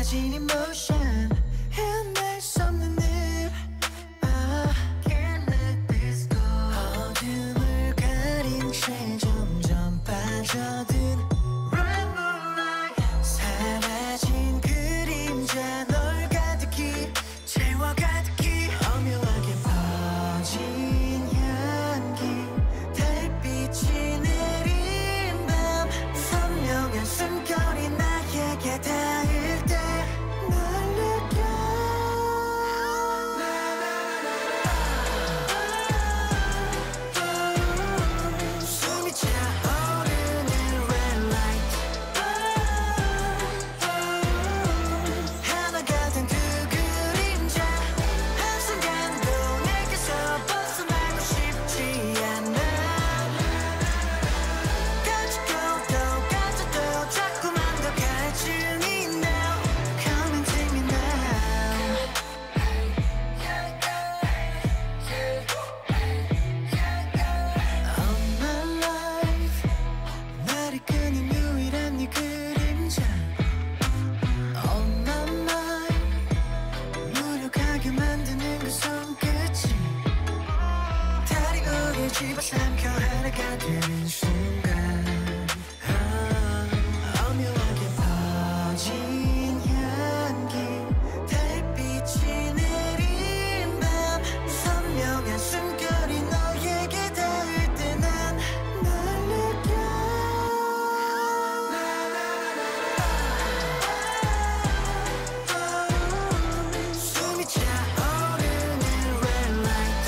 쏟아진 emotion 헤어날 수 없는 일 Can't let this go 어둠을 가린 채 점점 빠져든 Red moonlight 사라진 그림자 널 가득히 채워 가득히 오묘하게 퍼진 향기 달빛이 내린 밤 선명한 숨결이 나에게 닿을 때 널 느껴 숨이 차오르는 red light 하나가 된 두 그림자 한순간도 내게서 벗어나고 싶지 않아 가지고 또 가져도 자꾸만 더 갈증이 now Come and take me now All my life 나를 끄는 유일한 네 그림자 All my mind 무력하게 만드는 그 손끝이 달이 우릴 집어삼켜 하나가 되는 순간 오묘하게 퍼진 향기 달빛이 내린 밤 선명한 숨결이 너에게 닿을 때 난 널 느껴 숨이 차오르는 red light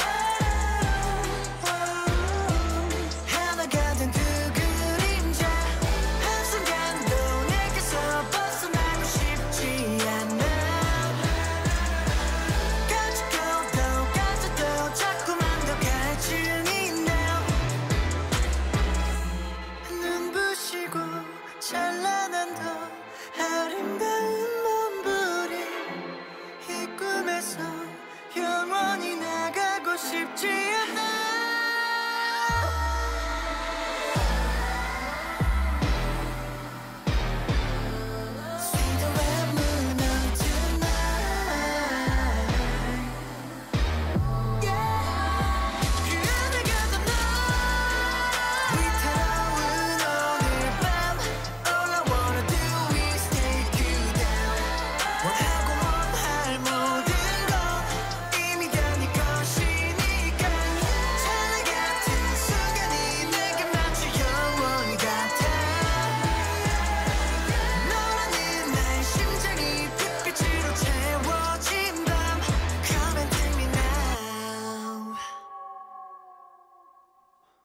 하나가 된 두 그림자 한순간도 내게서 벗어나고 싶지 않아 가지고 또 가져도 자꾸만 더 갈증이 now 눈부시고 찬란한 더 아름다운 몸부림 이 꿈에서 영원히 나가고 싶지 않아 See the red moon out tonight Yeah 그 하늘과 더 널 위태로운 오늘 밤 All I wanna do is take you down What